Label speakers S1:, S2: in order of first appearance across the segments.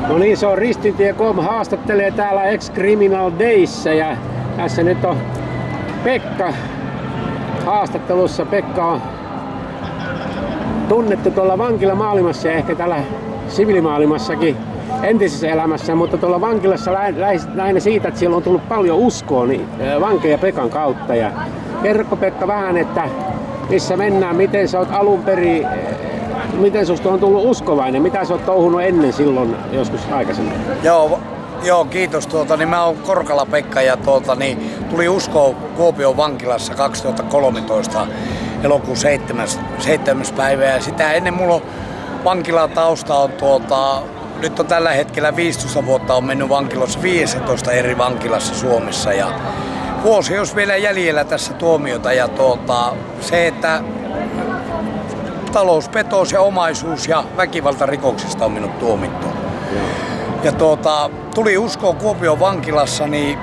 S1: No niin, se on Ristintie.com haastattelee täällä Ex-Criminal Dayssä ja tässä nyt on Pekka haastattelussa. Pekka on tunnettu tuolla vankilamaailmassa ja ehkä täällä siviilimaailmassakin entisessä elämässä, mutta tuolla vankilassa lähinnä siitä, että siellä on tullut paljon uskoa niin vankeja Pekan kautta. Ja kerro Pekka vähän, että missä mennään, miten sä oot alun perin, miten susta on tullut uskovainen, mitä sä oot touhunut ennen silloin joskus aikaisemmin?
S2: Joo, kiitos. Mä oon Korkala Pekka ja tuli uskoa Kuopion vankilassa 2013 elokuun 7. päivä ja sitä ennen mulla on vankilatausta on nyt on tällä hetkellä 15 vuotta on mennyt vankilossa 15 eri vankilassa Suomessa ja vuosi jos vielä jäljellä tässä tuomiota ja se, että talouspetos ja omaisuus ja väkivaltarikoksista on minut tuomittu. Ja tuli uskoa Kuopion vankilassa niin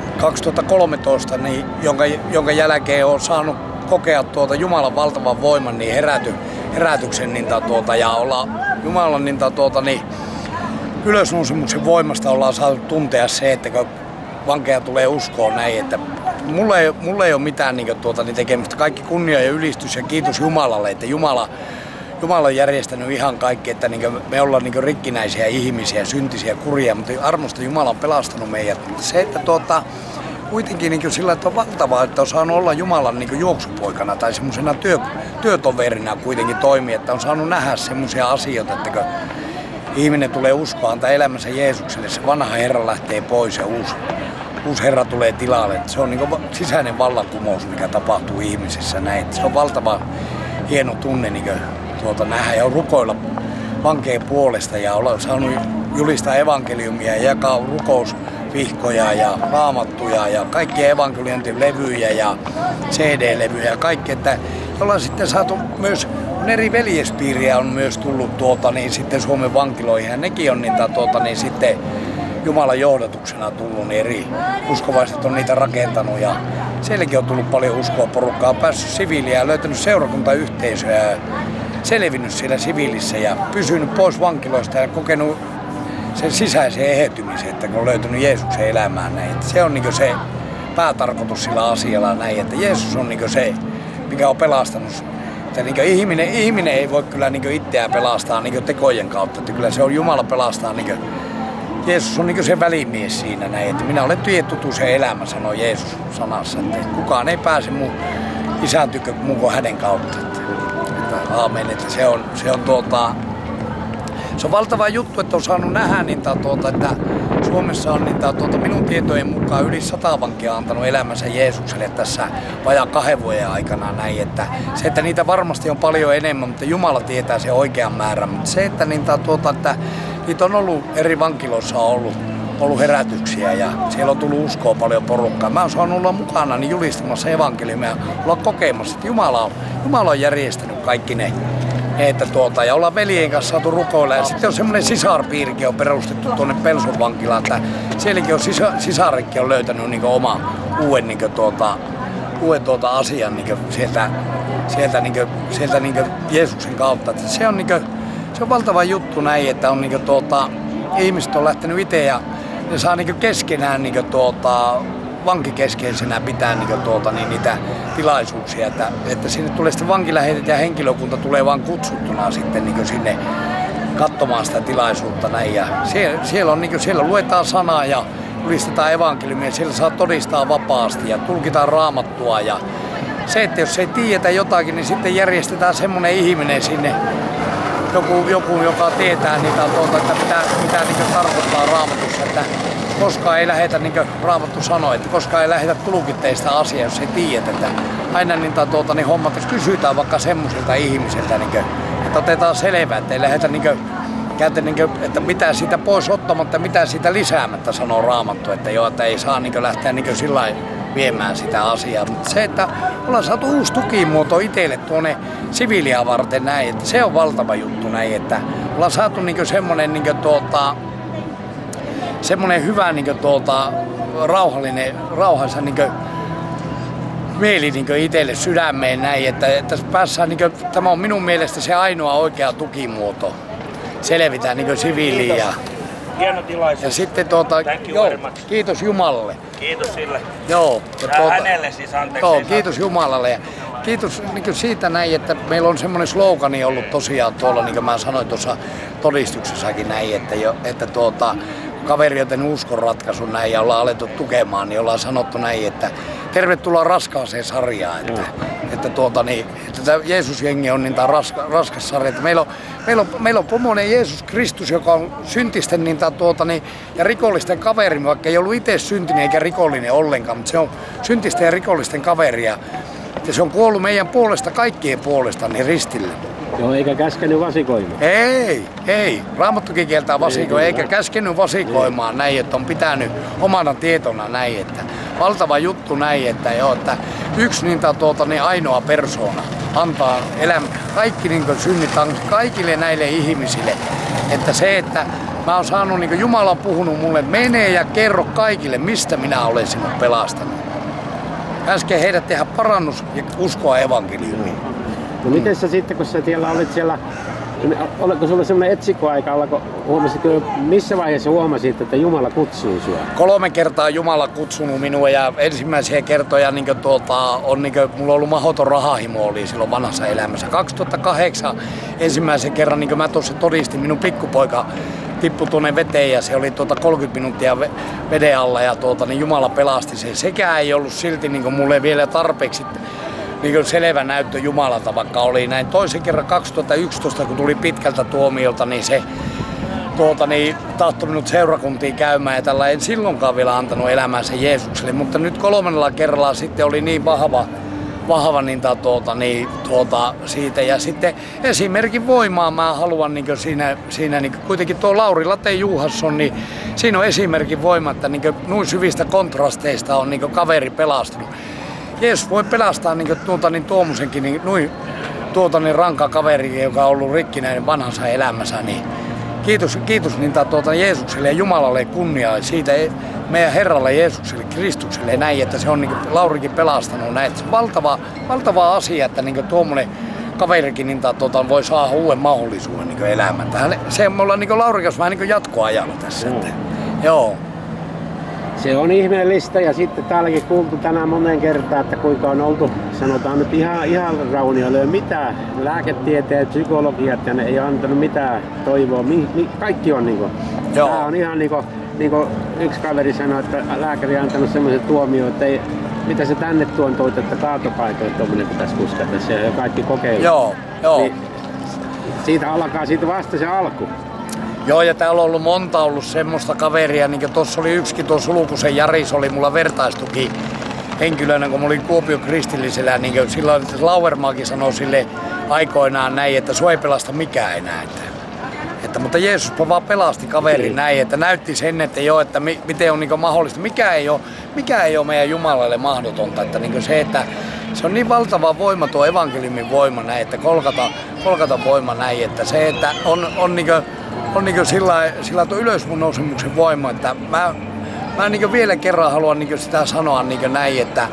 S2: 2013, niin, jonka jälkeen on saanut kokea Jumalan valtavan voiman niin herätyksen niin, ja olla Jumalan niin, ylösnousemuksen voimasta ollaan saatu tuntea se, että kun vankeja tulee uskoon näin, että mulla ei ole mitään niin, tekemistä. Kaikki kunnia ja ylistys ja kiitos Jumalalle, että Jumala on järjestänyt ihan kaikki, että me ollaan rikkinäisiä ihmisiä, syntisiä, kurjia, mutta armosta Jumala on pelastanut meidät. Mutta se, että kuitenkin sillä että on valtavaa, että on saanut olla Jumalan juoksupoikana tai semmoisena työtoverina kuitenkin toimia, että on saanut nähdä semmoisia asioita, että kun ihminen tulee uskoa, antaa elämänsä Jeesukselle, se vanha Herra lähtee pois ja uusi Herra tulee tilalle. Että se on sisäinen vallankumous, mikä tapahtuu ihmisissä näin. Että se on valtava hieno tunne nähdä ja rukoilla vankeen puolesta ja olen saanut julistaa evankeliumia ja jakaa rukousvihkoja ja raamattuja ja kaikkia evankeliointilevyjä ja CD-levyjä ja kaikki, että ollaan sitten saatu myös eri veljespiiriä on myös tullut sitten Suomen vankiloihin ja nekin on sitten Jumalan johdatuksena tullut, niin eri uskovaiset on niitä rakentanut ja sielläkin on tullut paljon uskoa porukkaa, on päässyt siviiliä ja löytänyt seurakuntayhteisöä ja selvinnyt siellä siviilissä ja pysynyt pois vankiloista ja kokenut sen sisäisen eheytymisen, että kun on löytynyt Jeesuksen elämään näin. Että se on se päätarkoitus sillä asialla näin, että Jeesus on se, mikä on pelastanut. Että ihminen ei voi kyllä itseään pelastaa tekojen kautta, että kyllä se on Jumala pelastaa. Jeesus on se välimies siinä näin, että minä olen tietutuisen elämä, sanoo Jeesus sanassa, että kukaan ei pääse mun isän tykö muun kuin hänen kautta. Aamen, että se on valtava juttu, että on saanut nähdä, että Suomessa on minun tietojen mukaan yli 100 vankia antanut elämänsä Jeesukselle tässä vajaa 2 vuoden aikana näin, että se, että niitä varmasti on paljon enemmän, mutta Jumala tietää sen oikean määrän, mutta se, että niitä on ollut eri vankiloissa ollut herätyksiä ja siellä on tullut uskoa paljon porukkaa. Mä oon saanut olla mukana julistamassa evankeliumia ja olla kokemassa, että Jumala on järjestänyt kaikki ne. Että ja ollaan veljen kanssa saatu rukoilla ja sitten on semmoinen sisarpiirikin on perustettu tuonne Pelson vankilaan, että sielläkin on sisarikki on löytänyt oma uuden asian sieltä Jeesuksen kautta. Että se on valtava juttu näin, että on ihmiset on lähtenyt itse ja ne saa keskenään vankikeskeisenä pitää niitä tilaisuuksia, että sinne tulee sitten vankilähetet ja henkilökunta tulee vaan kutsuttuna sitten sinne katsomaan sitä tilaisuutta näin ja siellä luetaan sanaa ja julistetaan evankeliumia, siellä saa todistaa vapaasti ja tulkitaan raamattua ja se, että jos ei tiedetä jotakin, niin sitten järjestetään semmoinen ihminen sinne, joku joka tietää niitä, että mitä tarkoittaa raamatussa, että koskaan ei lähetä, niin kuin Raamattu sanoi, että koskaan ei lähetä tulkitteista asiaa, jos ei tiedä, että aina hommat, jos kysytään vaikka semmoisilta ihmisiltä, että otetaan selvää, että ei lähetä että mitä siitä pois ottamatta, mitä siitä lisäämättä, sanoo Raamattu, että ei saa lähteä sillä viemään sitä asiaa. Mutta se, että ollaan saatu uusi tukimuoto itselle tuonne siviiliä varten näin, että se on valtava juttu näin, että ollaan saatu semmoinen hyvä rauhallisa mieli itselle sydämeen näin, että päässään tämä on minun mielestä se ainoa oikea tukimuoto. Selvitään siviiliin ja
S3: hieno tilaisuus.
S2: Ja sitten kiitos Jumalalle.
S3: Kiitos sille.
S2: Joo.
S3: Ja hänelle siis anteeksi.
S2: Joo, kiitos Jumalalle. Ja kiitos niin siitä näin, että meillä on semmoinen slogani ollut tosiaan tuolla, niin kuin mä sanoin tuossa todistuksessakin näin, että kaveri on tehnyt uskonratkaisun näin ja ollaan alettu tukemaan, niin ollaan sanottu näin, että tervetuloa raskaaseen sarjaan. Että tämä Jeesus-jengi on niin raskas sarja. Että meillä on pomonen Jeesus Kristus, joka on syntisten ja rikollisten kaveri, vaikka ei ollut itse syntinen eikä rikollinen ollenkaan, mutta se on syntisten ja rikollisten kaveri. Ja se on kuollut meidän puolesta, kaikkien puolesta, niin ristille.
S1: Joo, eikä käskenyt vasikoimaan.
S2: Ei. Raamattukin kieltää vasikoimaan, eikä käskenyt vasikoimaan näin, että on pitänyt omana tietona näin, että valtava juttu näin, että yksi ainoa persoona antaa elämä, kaikki synnit kaikille näille ihmisille. Että se, että mä oon saanut, Jumala on puhunut mulle, mene ja kerro kaikille, mistä minä olen sinut pelastanut. Äsken heidät tehdä parannus ja uskoa evankeliumiin.
S1: No miten sä sitten, kun sä olit siellä, oliko sulla semmoinen etsikkoaika, huomasitko, missä vaiheessa huomasit, että Jumala kutsuu sua?
S2: 3 kertaa Jumala kutsunut minua ja ensimmäisiä kertoja mulla on ollut mahdoton rahahimo oli silloin vanhassa elämässä. 2008 ensimmäisen kerran, niin kuin mä tuossa todistin, minun pikkupoika tippui tuonne veteen ja se oli 30 minuuttia veden alla ja niin Jumala pelasti sen. Sekään ei ollut silti mulle vielä tarpeeksi selvä näyttö Jumalalta, vaikka oli näin. Toisen kerran 2011, kun tuli pitkältä tuomiolta, niin se tahtoi minut seurakuntiin käymään ja tällä en silloinkaan vielä antanut elämänsä Jeesukselle, mutta nyt 3. kerralla sitten oli niin vahva siitä ja sitten esimerkin voimaa mä haluan siinä kuitenkin tuo Lauri Late Juhasson, niin siinä on esimerkin voima, että noin syvistä kontrasteista on kaveri pelastunut. Jeesus voi pelastaa tuommoisenkin ranka kaveri, joka on ollut rikkinäinen vanhansa elämässä, niin kiitos Jeesukselle ja Jumalalle kunniaa siitä meidän Herralle Jeesukselle, Kristukselle näin, että se on Laurikin pelastanut näin. Se on valtava asia, että tuommoinen kaverikin voi saada uuden mahdollisuuden elämään. Se me ollaan Laurikas vähän jatkoajalla tässä. Joo.
S1: Se on ihmeellistä ja sitten täälläkin kuultu tänään moneen kertaan, että kuinka on oltu, sanotaan nyt ihan raunioille, mitään lääketieteet, psykologiat ja ne ei ole antanut mitään toivoa. Kaikki on Tämä on ihan yksi kaveri sanoi, että lääkäri on antanut semmoisen tuomioon, että mitä se tänne toit, että kaatopaikoille tuommoinen pitäisi kuskata. Se on kaikki kokeilu.
S2: Joo.
S1: Niin, siitä vasta se alku.
S2: Joo, ja täällä on ollut semmoista kaveria, niin kuin tuossa oli yksikin, tuo Sulkusen Jari, se oli mulla vertaistuki henkilönä, kun mä olin Kuopion kristillisellä, niin kuin silloin Lauermaakin sanoi sille aikoinaan näin, että sua ei pelasta mikään enää. Mutta Jeesus vaan pelasti kaverin näin, että näytti sen, että miten on mahdollista. Mikä ei ole meidän Jumalalle mahdotonta. Että että se on niin valtava voima tuo evankeliumin voima näin, että kolkata voima näin, että se, että on sillä tuo ylösnousemuksen voima, että mä vielä kerran haluan sitä sanoa näin, että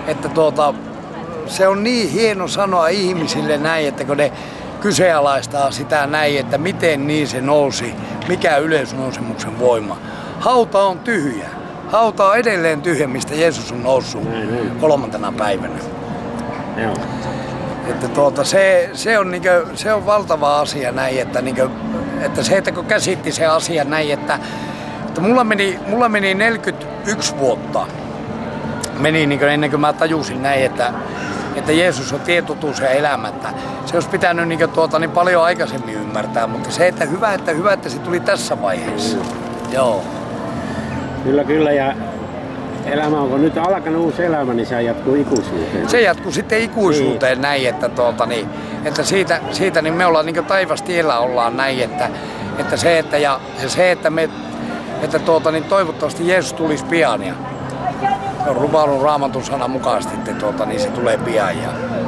S2: se on niin hieno sanoa ihmisille näin, että kun ne kyseenalaistaa sitä näin, että miten niin se nousi, mikä ylösnousemuksen voima. Hauta on tyhjä. Hauta on edelleen tyhjä, mistä Jeesus on noussut 3. päivänä.
S1: Joo.
S2: Että se on valtava asia näin, että se, että kun käsitti se asia näin, että mulla meni 41 vuotta ennen kuin mä tajusin näin, että Jeesus on tie, totuus ja elämä. Se olisi pitänyt paljon aikaisemmin ymmärtää, mutta se, että hyvä, että se tuli tässä vaiheessa. Joo.
S1: Kyllä, ja elämä onko nyt alkanut uusi elämä, niin se jatkuu ikuisuuteen.
S2: Se jatkuu sitten ikuisuuteen näin, että siitä niin me ollaan taivastiellä ollaan näin, että toivottavasti Jeesus tulisi pian ja on ruvaillut Raamatun sanan mukaisesti, että niin se tulee pian.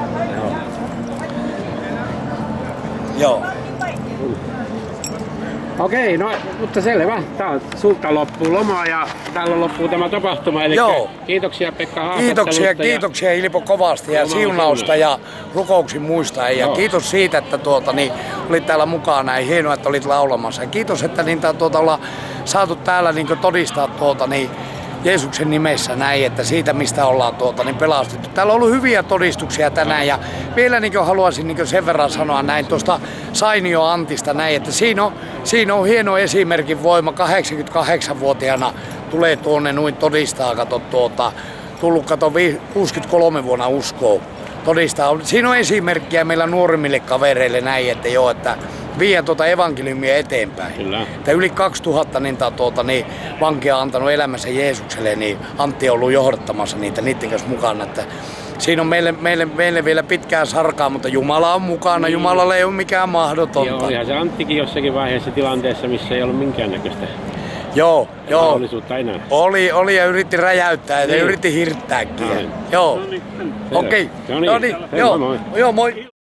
S2: Joo.
S1: Okei, no mutta selvä. Sulta loppuu loma ja täällä loppuu tämä tapahtuma. Eli
S2: Joo.
S1: kiitoksia Pekka haastattelusta.
S2: Kiitoksia Ilpo kovasti ja
S1: Jumala
S2: siunausta
S1: siunaa.
S2: ja rukouksin muistaen. Ja
S1: Joo.
S2: kiitos siitä, että olit täällä mukana ja hienoa, että olit laulamassa. Ja kiitos, että ollaan saatu täällä todistaa Jeesuksen nimessä näin, että siitä mistä ollaan pelastettu. Täällä on ollut hyviä todistuksia tänään ja vielä haluaisin sen verran sanoa näin tuosta Sainio Antista näin, että siinä on hieno esimerkin voima. 88-vuotiaana tulee tuonne noin todistaa, tullut 63 vuonna uskoon. Todistaa. Siinä on esimerkkiä meillä nuorimmille kavereille näin, että joo, että vie evankeliumia eteenpäin.
S1: Kyllä.
S2: Että yli 2000 vankia on antanut elämänsä Jeesukselle, niin Antti on ollut johdattamassa niiden kanssa mukana. Että siinä on meille vielä pitkää sarkaa, mutta Jumala on mukana. Jumalalle ei ole mikään mahdotonta.
S1: Joo, olihan se Anttikin jossakin vaiheessa tilanteessa, missä ei ollut minkäännäköistä
S2: Joo.
S1: mahdollisuutta enää.
S2: Oli ja yritti räjäyttää ja
S1: Niin.
S2: yritti hirttääkin.
S1: Aivan.
S2: Joo.
S1: Selvä.
S2: Okei.
S1: No niin. Hei, moi moi.
S2: Joo, moi.